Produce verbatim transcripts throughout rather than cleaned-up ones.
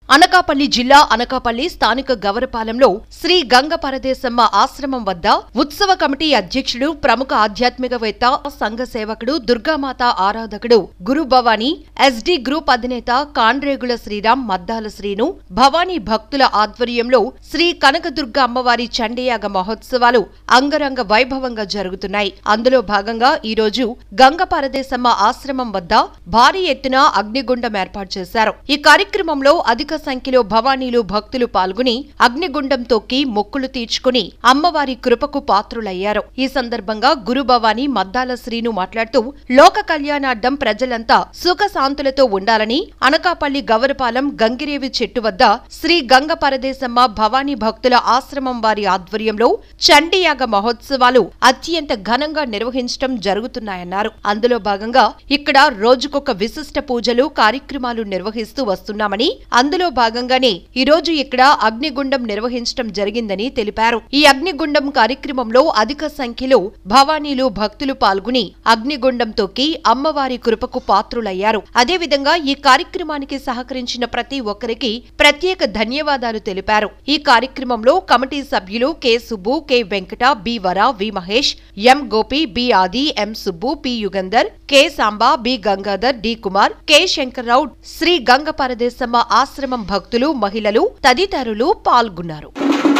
అనకాపల్లి జిల్లా అనకాపల్లి స్థానిక గవరపాలెంలో శ్రీ గంగ పరదేశమ్మ ఆశ్రమం వద్ద ఉత్సవ కమిటీ అధ్యక్షుడు ప్రముఖ ఆధ్యాత్మికవేత్త సంఘ సేవకుడు దుర్గామాత ఆరాధకుడు గురు భవానీ ఎస్డి గ్రూప్ అధినేత కాండ్రేగుల శ్రీరామ్ మద్దాల శ్రీను భవానీ భక్తుల ఆధ్వర్యంలో శ్రీ కనకదుర్గ అమ్మవారి చండీయాగ మహోత్సవాలు అంగరంగ వైభవంగా జరుగుతున్నాయి. అందులో భాగంగా ఈ రోజు గంగ పరదేశమ్మ ఆశ్రమం వద్ద భారీ ఎత్తున అగ్నిగుండం ఏర్పాటు చేశారు. ఈ కార్యక్రమంలో అధిక సంఖ్యలో భవానీలు భక్తులు పాల్గొని అగ్నిగుండం తొక్కి మొక్కులు తీర్చుకుని అమ్మవారి కృపకు పాత్రులయ్యారు. ఈ సందర్భంగా గురు భవానీ మద్దాల శ్రీను మాట్లాడుతూ లోక కళ్యాణార్థం ప్రజలంతా సుఖశాంతులతో ఉండాలని అనకాపల్లి గవరపాలెం గంగిరేవి చెట్టు వద్ద శ్రీ గంగ పరదేశమ్మ భవానీ భక్తుల ఆశ్రమం వారి ఆధ్వర్యంలో చండీయాగ మహోత్సవాలు అత్యంత ఘనంగా నిర్వహించడం జరుగుతున్నాయన్నారు. అందులో భాగంగా ఇక్కడ రోజుకొక విశిష్ట పూజలు కార్యక్రమాలు నిర్వహిస్తూ వస్తున్నామని, అందులో భాగంగానే ఈ రోజు ఇక్కడ అగ్నిగుండం నిర్వహించడం జరిగిందని తెలిపారు. ఈ అగ్నిగుండం కార్యక్రమంలో అధిక సంఖ్యలో భవానీలు భక్తులు పాల్గొని అగ్నిగుండం తొక్కి అమ్మవారి కృపకు పాత్రులయ్యారు. అదేవిధంగా ఈ కార్యక్రమానికి సహకరించిన ప్రతి ఒక్కరికి ప్రత్యేక ధన్యవాదాలు తెలిపారు. ఈ కార్యక్రమంలో కమిటీ సభ్యులు K Subbu, K Venkata, B Vara, V Mahesh, M Gopi, B Adi, M Subbu, P Yugandhar, K Samba, B Gangadhar, D Kumar, K Shankarrao, Sri Ganga Paradesamma ఆశ్రమం భక్తులు, మహిళలు తదితరులు పాల్గొన్నారు.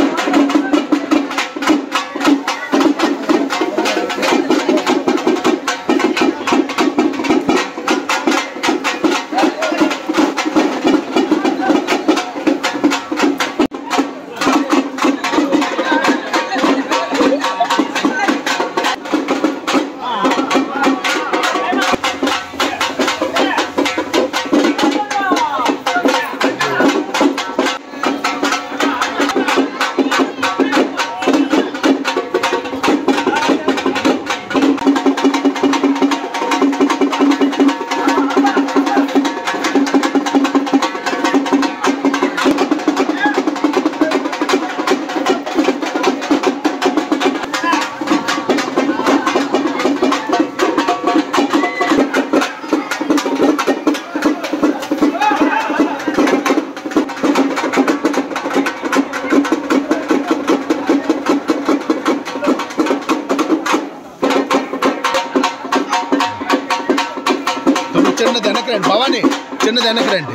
చిన్నది వెనక్కి రండి భవానీ, చిన్నది వెనక్కి రండి.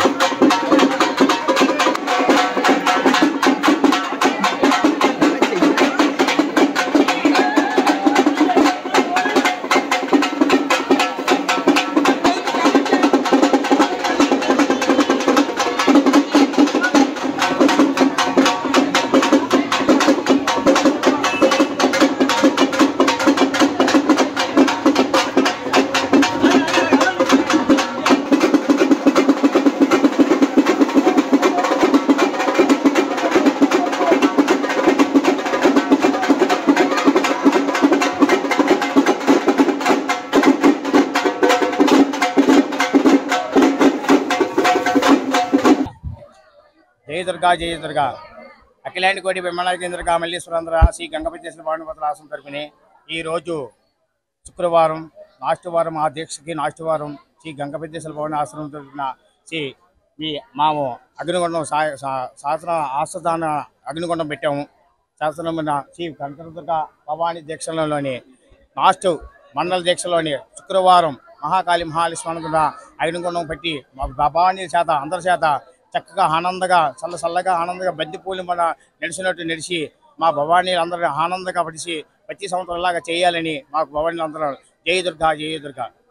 జయ దుర్గా జయ దుర్గా అఖిలాంటి కోటి బ్రహ్మాండ కేంద్రగా మల్లేశ్వరంధ్ర శ్రీ గంగపతేశ్వర భానుపతుల ఆశ్రమం తరపుని ఈరోజు శుక్రవారం లాస్ట్ వారం ఆ దీక్షకి లాస్ట్ వారం శ్రీ గంగపతేశ్వర భవన ఆశ్రమం తరపున శ్రీ మీ మాము అగ్నిగుండం శాస్త్ర ఆస్థాన అగ్నిగుండం పెట్టాము. శాస్త్రమైన శ్రీ కనకదుర్గ భవానీ దీక్షలోని లాస్ట్ మండల దీక్షలోని శుక్రవారం మహాకాళి మహాలక్ష్మణ అగ్నిగుండం పెట్టి భవానీ చేత అందరి చేత చక్కగా ఆనందంగా చల్ల చల్లగా ఆనందంగా బంతిపూలు మన నడిచినట్టు నడిచి మా భవానీలు అందరూ ఆనందంగా పడిచి ప్రతి సంవత్సరం లాగా చేయాలని మాకు భవానీలు అందరూ జయ దుర్గా జయ దుర్గా